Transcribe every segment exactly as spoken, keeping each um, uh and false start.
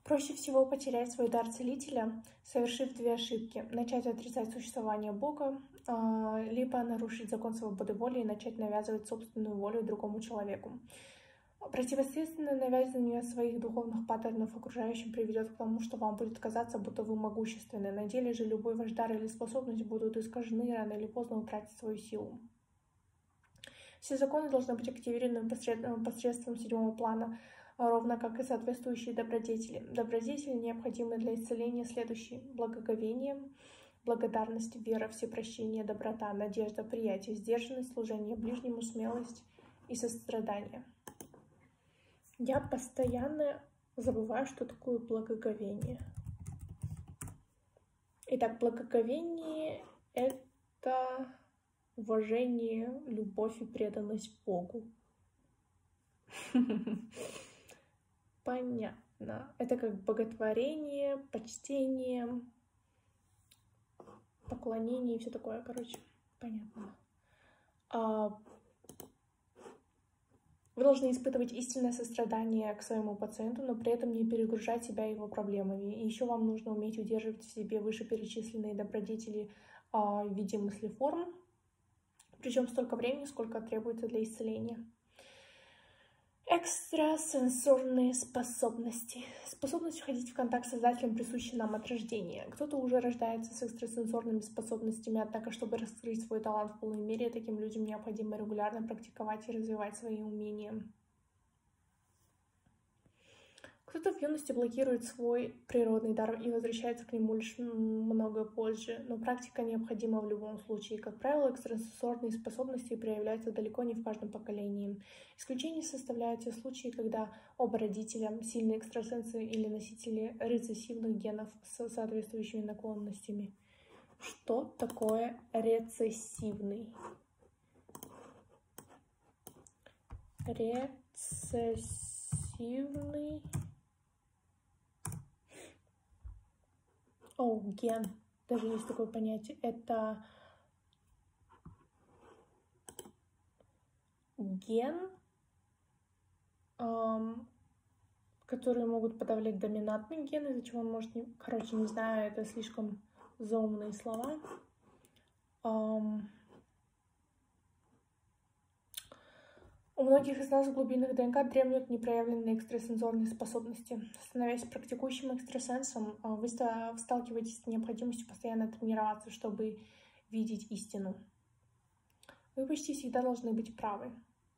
Проще всего потерять свой дар целителя, совершив две ошибки. Начать отрицать существование Бога, либо нарушить закон свободы воли и начать навязывать собственную волю другому человеку. Противоестественное навязывание своих духовных паттернов окружающим приведет к тому, что вам будет казаться, будто вы могущественны. На деле же любой ваш дар или способность будут искажены и рано или поздно утратить свою силу. Все законы должны быть активированы посредством седьмого плана, ровно как и соответствующие добродетели. Добродетели необходимы для исцеления следующие: благоговение, благодарность, вера, всепрощение, доброта, надежда, приятие, сдержанность, служение ближнему, смелость и сострадание. Я постоянно забываю, что такое благоговение. Итак, благоговение — это уважение, любовь и преданность Богу. Понятно. Это как боготворение, почтение, поклонение и все такое, короче. Понятно. А Вы должны испытывать истинное сострадание к своему пациенту, но при этом не перегружать себя его проблемами. И еще вам нужно уметь удерживать в себе вышеперечисленные добродетели а, в виде мыслеформ, причем столько времени, сколько требуется для исцеления. Экстрасенсорные способности. Способность входить в контакт с Создателем присуща нам от рождения. Кто-то уже рождается с экстрасенсорными способностями, однако, чтобы раскрыть свой талант в полной мере, таким людям необходимо регулярно практиковать и развивать свои умения. Кто-то в юности блокирует свой природный дар и возвращается к нему лишь много позже, но практика необходима в любом случае. Как правило, экстрасенсорные способности проявляются далеко не в каждом поколении. Исключение составляют те случаи, когда оба родителя — сильные экстрасенсы или носители рецессивных генов с соответствующими наклонностями. Что такое рецессивный? Рецессивный... О, ген. Даже есть такое понятие. Это ген, эм, которые могут подавлять доминантный ген, из-за чего он может... Не... Короче, не знаю, это слишком заумные слова. Эм, У многих из нас в глубинах ДНК дремлют непроявленные экстрасенсорные способности. Становясь практикующим экстрасенсом, вы сталкиваетесь с необходимостью постоянно тренироваться, чтобы видеть истину. Вы почти всегда должны быть правы.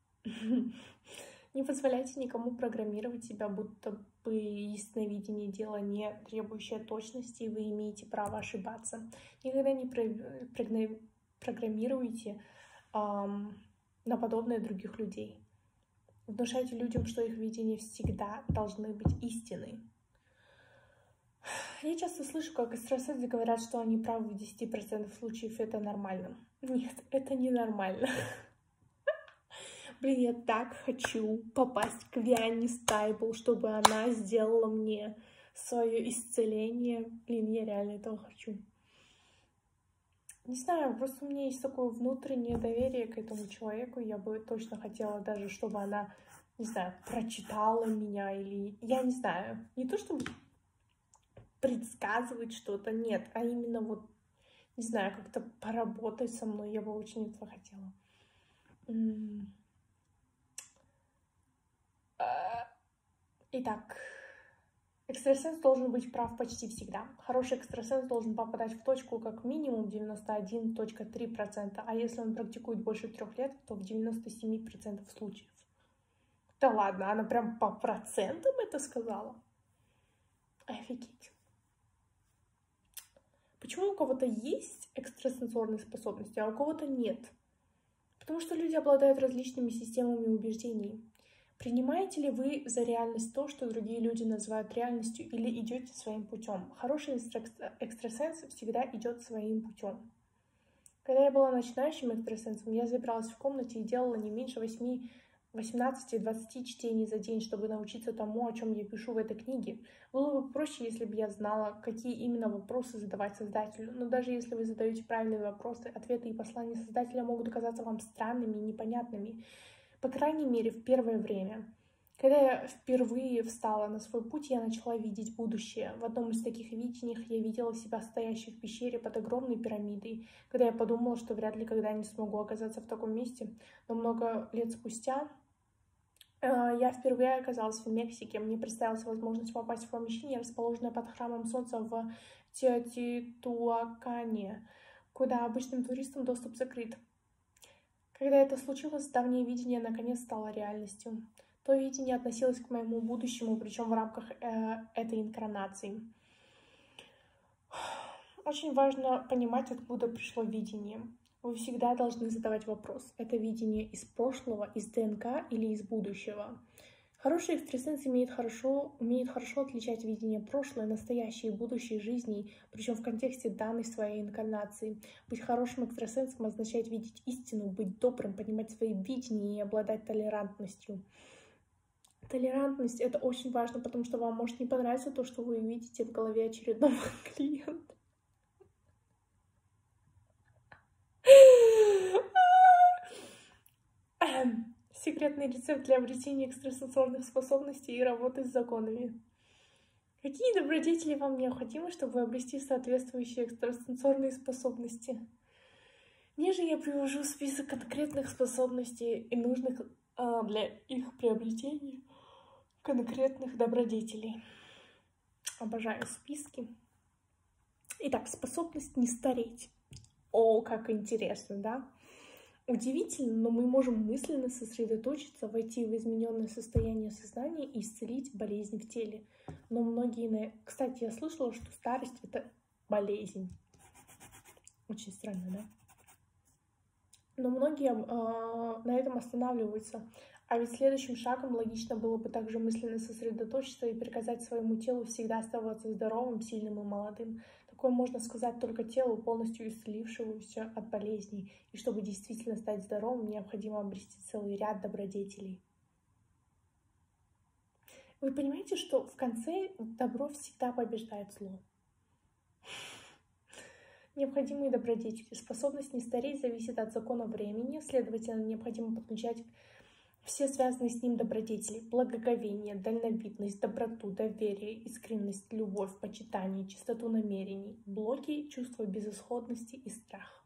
Не позволяйте никому программировать себя, будто бы ясновидение — дело не требующее точности, и вы имеете право ошибаться. Никогда не программируйте эм, на подобное других людей. Внушайте людям, что их видения всегда должны быть истиной. Я часто слышу, как экстрасенсы говорят, что они правы в десяти процентах случаев, это нормально. Нет, это не нормально. Блин, я так хочу попасть к Виане Стайбл, чтобы она сделала мне свое исцеление. Блин, я реально этого хочу. Не знаю, просто у меня есть такое внутреннее доверие к этому человеку. Я бы точно хотела даже, чтобы она, не знаю, прочитала меня или... Я не знаю. Не то, чтобы предсказывать что-то, нет, а именно вот, не знаю, как-то поработать со мной. Я бы очень этого хотела. Итак, экстрасенс должен быть прав почти всегда. Хороший экстрасенс должен попадать в точку как минимум девяносто один целых три десятых процента, а если он практикует больше трех лет, то в девяноста семи процентах случаев. Да ладно, она прям по процентам это сказала? Офигеть. Почему у кого-то есть экстрасенсорные способности, а у кого-то нет? Потому что люди обладают различными системами убеждений. Принимаете ли вы за реальность то, что другие люди называют реальностью, или идете своим путем? Хороший экстрасенс всегда идет своим путем. Когда я была начинающим экстрасенсом, я забиралась в комнате и делала не меньше восьми, восемнадцати, двадцати чтений за день, чтобы научиться тому, о чем я пишу в этой книге. Было бы проще, если бы я знала, какие именно вопросы задавать Создателю. Но даже если вы задаете правильные вопросы, ответы и послания Создателя могут казаться вам странными и непонятными. По крайней мере, в первое время. Когда я впервые встала на свой путь, я начала видеть будущее. В одном из таких видений я видела себя стоящей в пещере под огромной пирамидой, когда я подумала, что вряд ли когда-нибудь смогу оказаться в таком месте. Но много лет спустя э, я впервые оказалась в Мексике. Мне представилась возможность попасть в помещение, расположенное под храмом Солнца в Теотитуакане, куда обычным туристам доступ закрыт. Когда это случилось, давнее видение наконец стало реальностью. То видение относилось к моему будущему, причем в рамках э, этой инкарнации. Очень важно понимать, откуда пришло видение. Вы всегда должны задавать вопрос: это видение из прошлого, из ДНК или из будущего? Хороший экстрасенс умеет хорошо, умеет хорошо отличать видение прошлой, настоящей и будущей жизней, причем в контексте данной своей инкарнации. Быть хорошим экстрасенсом означает видеть истину, быть добрым, понимать свои видения и обладать толерантностью. Толерантность — это очень важно, потому что вам может не понравиться то, что вы видите в голове очередного клиента. Секретный рецепт для обретения экстрасенсорных способностей и работы с законами. Какие добродетели вам необходимы, чтобы обрести соответствующие экстрасенсорные способности? Ниже я привожу список конкретных способностей и нужных а, для их приобретения конкретных добродетелей. Обожаю списки. Итак, способность не стареть. О, как интересно, да? Удивительно, но мы можем мысленно сосредоточиться, войти в измененное состояние сознания и исцелить болезнь в теле. Но многие... Кстати, я слышала, что старость — это болезнь. Очень странно, да? Но многие э, на этом останавливаются. А ведь следующим шагом логично было бы также мысленно сосредоточиться и приказать своему телу всегда оставаться здоровым, сильным и молодым. Такое можно сказать только телу, полностью исцелившемуся от болезней. И чтобы действительно стать здоровым, необходимо обрести целый ряд добродетелей. Вы понимаете, что в конце добро всегда побеждает зло? Необходимые добродетели. Способность не стареть зависит от закона времени, следовательно, необходимо подключать все связанные с ним добродетели: благоговение, дальновидность, доброту, доверие, искренность, любовь, почитание, чистоту намерений, блоки, чувство безысходности и страх.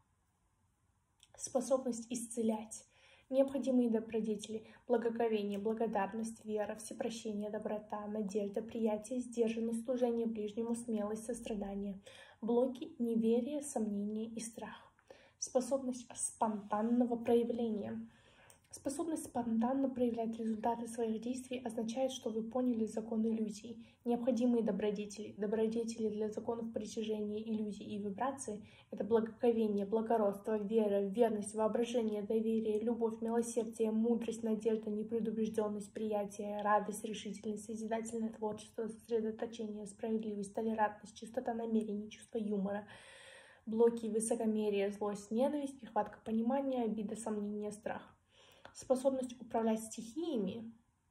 Способность исцелять. Необходимые добродетели: благоговение, благодарность, вера, всепрощение, доброта, надежда, приятие, сдержанность, служение ближнему, смелость, сострадание. Блоки: неверие, сомнение и страх. Способность спонтанного проявления. Способность спонтанно проявлять результаты своих действий означает, что вы поняли закон иллюзий. Необходимые добродетели. Добродетели для законов притяжения, иллюзий и вибраций — это благоговение, благородство, вера, верность, воображение, доверие, любовь, милосердие, мудрость, надежда, непредубежденность, приятие, радость, решительность, созидательное творчество, сосредоточение, справедливость, толерантность, чистота намерений, чувство юмора. Блоки: высокомерие, злость, ненависть, нехватка понимания, обида, сомнение, страх. Способность управлять стихиями,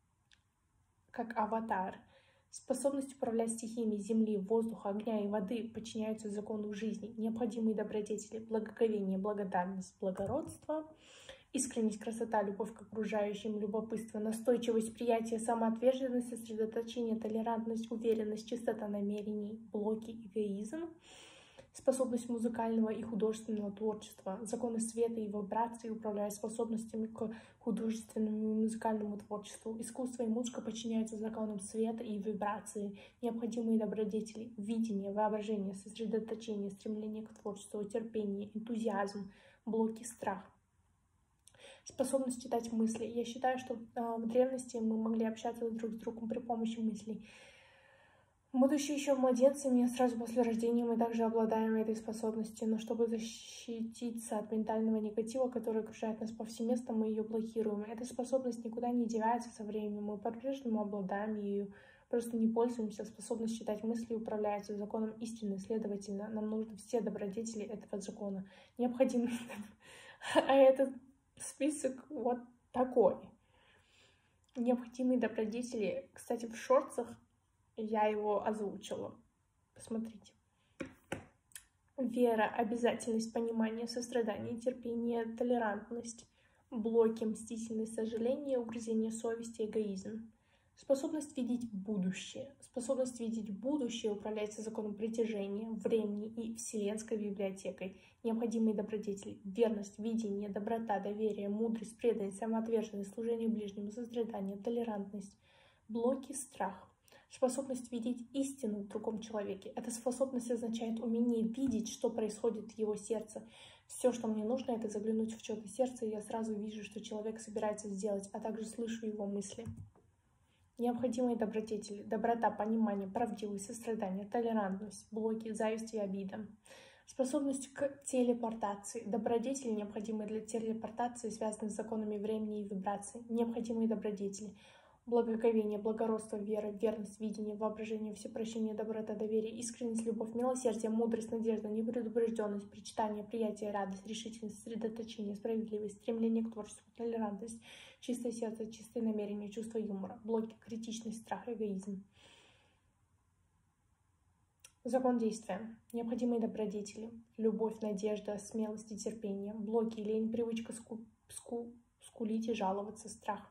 как аватар. Способность управлять стихиями земли, воздуха, огня и воды подчиняются закону жизни. Необходимые добродетели: благоговение, благодарность, благородство, искренность, красота, любовь к окружающим, любопытство, настойчивость, приятие, самоотверженность, сосредоточение, толерантность, уверенность, чистота намерений, блоки, эгоизм. Способность музыкального и художественного творчества. Законы света и вибрации управляют способностями к художественному и музыкальному творчеству. Искусство и музыка подчиняются законам света и вибрации. Необходимые добродетели: видение, воображение, сосредоточение, стремление к творчеству, терпение, энтузиазм, блоки, страх. Способность читать мысли. Я считаю, что э, в древности мы могли общаться друг с другом при помощи мыслей. Будучи еще младенцами, сразу после рождения мы также обладаем этой способностью, но чтобы защититься от ментального негатива, который окружает нас повсеместно, мы ее блокируем. Эта способность никуда не девается со временем, мы по-прежнему обладаем ею, просто не пользуемся. Способность читать мысли управляется законом истины, следовательно, нам нужны все добродетели этого закона. Необходимы... А этот список вот такой. Необходимые добродетели, кстати, в шортсах я его озвучила. Посмотрите. Вера, обязательность, понимание, сострадание, терпение, толерантность, блоки, мстительность, сожаление, угрызение совести, эгоизм. Способность видеть будущее. Способность видеть будущее управляется законом притяжения, времени и вселенской библиотекой. Необходимые добродетели: верность, видение, доброта, доверие, мудрость, преданность, самоотверженность, служение ближнему, сострадание, толерантность. Блоки: страх. Способность видеть истину в другом человеке. Эта способность означает умение видеть, что происходит в его сердце. Все, что мне нужно, это заглянуть в чье-то сердце, и я сразу вижу, что человек собирается сделать, а также слышу его мысли. Необходимые добродетели: доброта, понимание, правдивость, сострадание, толерантность, блоки, зависть и обида. Способность к телепортации. Добродетели, необходимые для телепортации, связаны с законами времени и вибраций. Необходимые добродетели: благоговение, благородство, вера, верность, видение, воображение, всепрощение, доброта, доверие, искренность, любовь, милосердие, мудрость, надежда, непредубежденность, причитание, приятие, радость, решительность, сосредоточение, справедливость, стремление к творчеству, толерантность, чистое сердце, чистое намерение, чувство юмора, блоки, критичность, страх, эгоизм. Закон действия. Необходимые добродетели: любовь, надежда, смелость и терпение, блоки, лень, привычка ску ску скулить и жаловаться, страх.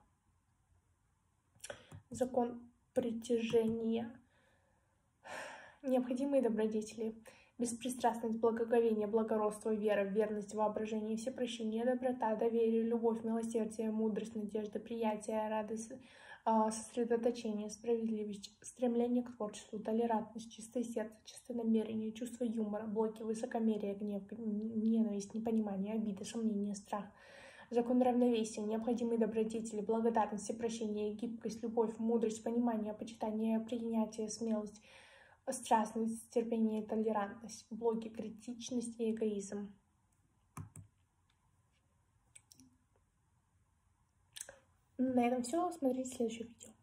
Закон притяжения. Необходимые добродетели: беспристрастность, благоговение, благородство, вера, верность, воображение, всепрощение, доброта, доверие, любовь, милосердие, мудрость, надежда, приятие, радость, сосредоточение, справедливость, стремление к творчеству, толерантность, чистое сердце, чистое намерение, чувство юмора, блоки, высокомерие, гнев, ненависть, непонимание, обида, сомнение, страх. Закон равновесия. Необходимые добродетели: благодарность, всепрощение, гибкость, любовь, мудрость, понимание, почитание, принятие, смелость, страстность, терпение, толерантность, блоки, критичность и эгоизм. На этом все. Смотрите следующее видео.